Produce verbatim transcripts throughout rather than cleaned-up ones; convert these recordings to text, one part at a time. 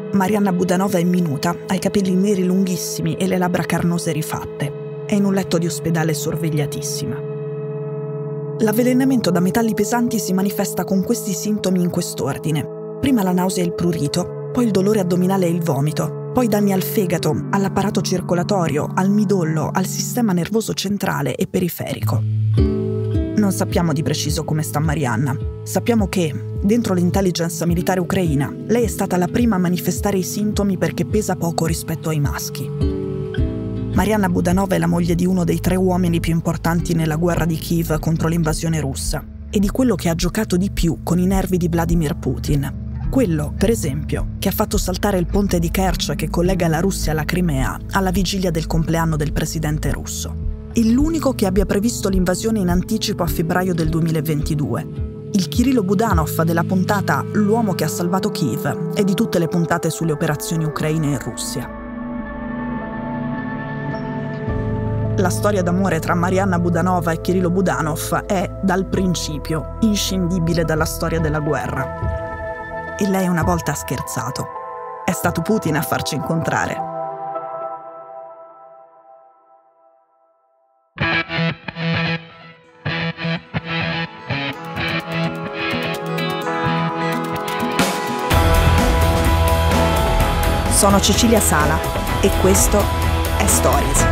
Marianna Budanova è minuta, ha i capelli neri lunghissimi e le labbra carnose rifatte. È in un letto di ospedale sorvegliatissima. L'avvelenamento da metalli pesanti si manifesta con questi sintomi in quest'ordine. Prima la nausea e il prurito, poi il dolore addominale e il vomito, poi danni al fegato, all'apparato circolatorio, al midollo, al sistema nervoso centrale e periferico. Non sappiamo di preciso come sta Marianna. Sappiamo che, dentro l'intelligence militare ucraina, lei è stata la prima a manifestare i sintomi perché pesa poco rispetto ai maschi. Marianna Budanova è la moglie di uno dei tre uomini più importanti nella guerra di Kiev contro l'invasione russa e di quello che ha giocato di più con i nervi di Vladimir Putin. Quello, per esempio, che ha fatto saltare il ponte di Kerch che collega la Russia alla Crimea alla vigilia del compleanno del presidente russo. È l'unico che abbia previsto l'invasione in anticipo a febbraio del duemilaventidue. Il Kirilo Budanov della puntata L'uomo che ha salvato Kiev e di tutte le puntate sulle operazioni ucraine in Russia. La storia d'amore tra Marianna Budanova e Kirilo Budanov è, dal principio, inscindibile dalla storia della guerra. E lei una volta ha scherzato. È stato Putin a farci incontrare. Sono Cecilia Sala e questo è Stories.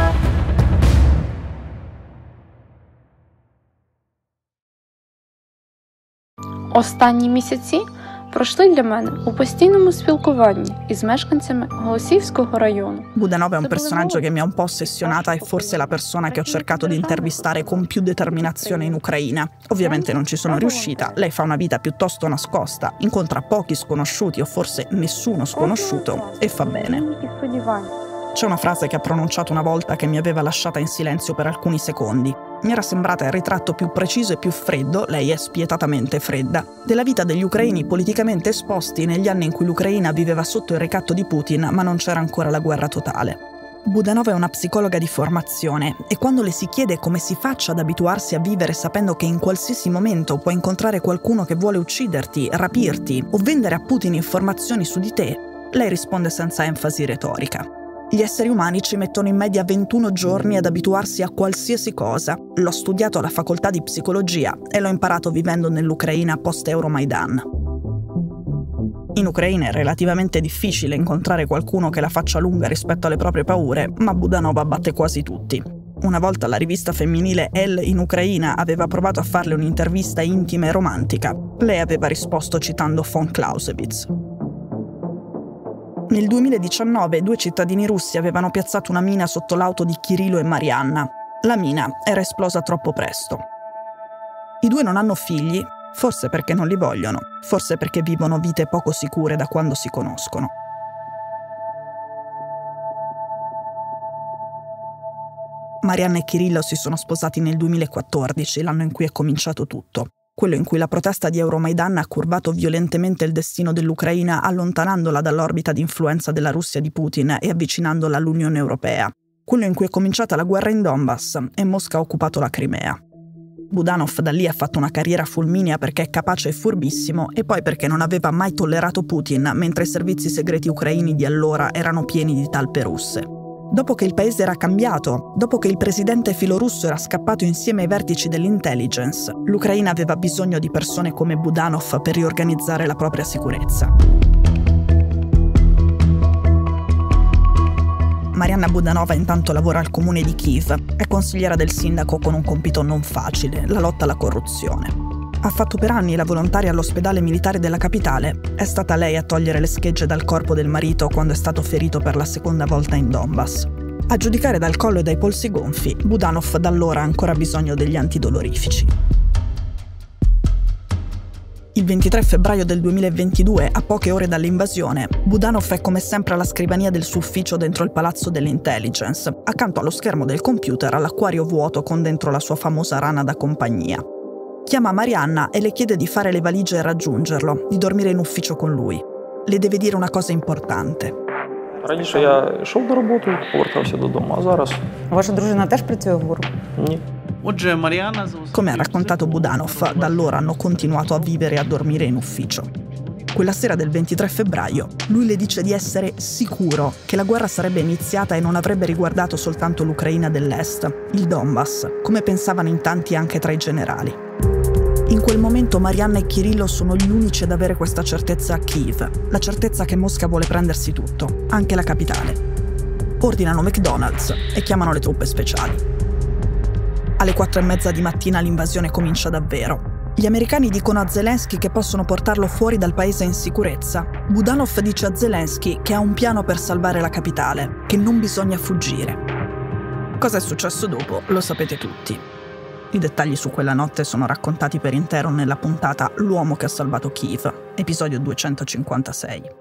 Останні місяці пройшли для мене у постійному спілкуванні із мешканцями Голосіївського району. Budanova è un personaggio che mi ha un po' ossessionata e forse la persona che ho cercato di intervistare con più determinazione in Ucraina. Ovviamente non ci sono riuscita, lei fa una vita piuttosto nascosta, incontra pochi sconosciuti o forse nessuno sconosciuto e fa bene. C'è una frase che ha pronunciato una volta che mi aveva lasciata in silenzio per alcuni secondi. Mi era sembrata il ritratto più preciso e più freddo, lei è spietatamente fredda, della vita degli ucraini politicamente esposti negli anni in cui l'Ucraina viveva sotto il ricatto di Putin, ma non c'era ancora la guerra totale. Budanova è una psicologa di formazione e quando le si chiede come si faccia ad abituarsi a vivere sapendo che in qualsiasi momento puoi incontrare qualcuno che vuole ucciderti, rapirti o vendere a Putin informazioni su di te, lei risponde senza enfasi retorica. Gli esseri umani ci mettono in media ventuno giorni ad abituarsi a qualsiasi cosa. L'ho studiato alla facoltà di psicologia e l'ho imparato vivendo nell'Ucraina post-Euromaidan. In Ucraina è relativamente difficile incontrare qualcuno che la faccia lunga rispetto alle proprie paure, ma Budanova batte quasi tutti. Una volta la rivista femminile Elle in Ucraina aveva provato a farle un'intervista intima e romantica. Lei aveva risposto citando von Clausewitz. Nel duemiladiciannove due cittadini russi avevano piazzato una mina sotto l'auto di Kirilo e Marianna. La mina era esplosa troppo presto. I due non hanno figli, forse perché non li vogliono, forse perché vivono vite poco sicure da quando si conoscono. Marianna e Kirilo si sono sposati nel duemilaquattordici, l'anno in cui è cominciato tutto. Quello in cui la protesta di Euromaidan ha curvato violentemente il destino dell'Ucraina allontanandola dall'orbita di influenza della Russia di Putin e avvicinandola all'Unione Europea. Quello in cui è cominciata la guerra in Donbass e Mosca ha occupato la Crimea. Budanov da lì ha fatto una carriera fulminea perché è capace e furbissimo e poi perché non aveva mai tollerato Putin mentre i servizi segreti ucraini di allora erano pieni di talpe russe. Dopo che il paese era cambiato, dopo che il presidente filorusso era scappato insieme ai vertici dell'intelligence, l'Ucraina aveva bisogno di persone come Budanov per riorganizzare la propria sicurezza. Marianna Budanova intanto lavora al comune di Kiev, è consigliera del sindaco con un compito non facile, la lotta alla corruzione. Ha fatto per anni la volontaria all'ospedale militare della capitale. È stata lei a togliere le schegge dal corpo del marito quando è stato ferito per la seconda volta in Donbass. A giudicare dal collo e dai polsi gonfi, Budanov da allora ha ancora bisogno degli antidolorifici. Il ventitré febbraio del duemilaventidue, a poche ore dall'invasione, Budanov è come sempre alla scrivania del suo ufficio dentro il palazzo dell'intelligence, accanto allo schermo del computer all'acquario vuoto con dentro la sua famosa rana da compagnia. Chiama Marianna e le chiede di fare le valigie e raggiungerlo, di dormire in ufficio con lui. Le deve dire una cosa importante. Раніше я йшов до роботи, повертався додому, а зараз... Ваша дружина теж працює в ГУР? Ні. Come ha raccontato Budanov, da allora hanno continuato a vivere e a dormire in ufficio. Quella sera del ventitré febbraio, lui le dice di essere sicuro che la guerra sarebbe iniziata e non avrebbe riguardato soltanto l'Ucraina dell'Est, il Donbass, come pensavano in tanti anche tra i generali. In quel momento Marianna e Kirillo sono gli unici ad avere questa certezza a Kiev, la certezza che Mosca vuole prendersi tutto, anche la capitale. Ordinano McDonald's e chiamano le truppe speciali. Alle quattro e mezza di mattina l'invasione comincia davvero. Gli americani dicono a Zelensky che possono portarlo fuori dal paese in sicurezza. Budanov dice a Zelensky che ha un piano per salvare la capitale, che non bisogna fuggire. Cosa è successo dopo lo sapete tutti. I dettagli su quella notte sono raccontati per intero nella puntata L'uomo che ha salvato Kiev, episodio duecentocinquantasei.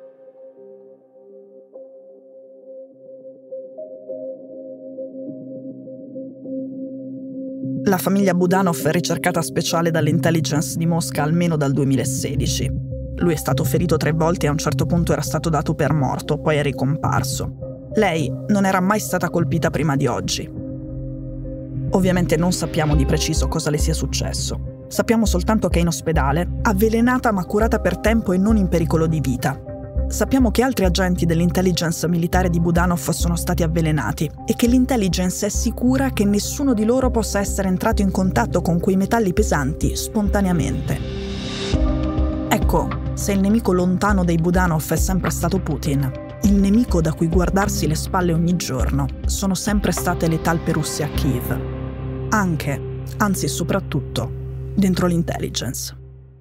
La famiglia Budanov è ricercata speciale dall'intelligence di Mosca almeno dal duemilasedici. Lui è stato ferito tre volte e a un certo punto era stato dato per morto, poi è ricomparso. Lei non era mai stata colpita prima di oggi. Ovviamente non sappiamo di preciso cosa le sia successo. Sappiamo soltanto che è in ospedale, avvelenata ma curata per tempo e non in pericolo di vita. Sappiamo che altri agenti dell'intelligence militare di Budanov sono stati avvelenati e che l'intelligence è sicura che nessuno di loro possa essere entrato in contatto con quei metalli pesanti spontaneamente. Ecco, se il nemico lontano dei Budanov è sempre stato Putin, il nemico da cui guardarsi le spalle ogni giorno sono sempre state le talpe russe a Kiev. Anche, anzi soprattutto, dentro l'intelligence.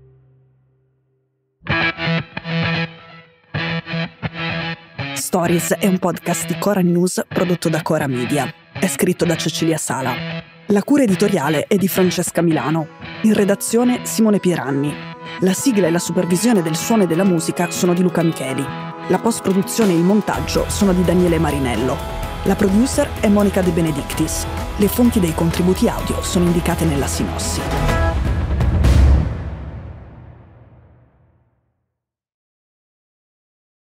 Stories è un podcast di Cora News prodotto da Cora Media. È scritto da Cecilia Sala. La cura editoriale è di Francesca Milano. In redazione Simone Pieranni. La sigla e la supervisione del suono e della musica sono di Luca Micheli. La post-produzione e il montaggio sono di Daniele Marinello. La producer è Monica De Benedictis. Le fonti dei contributi audio sono indicate nella sinossi.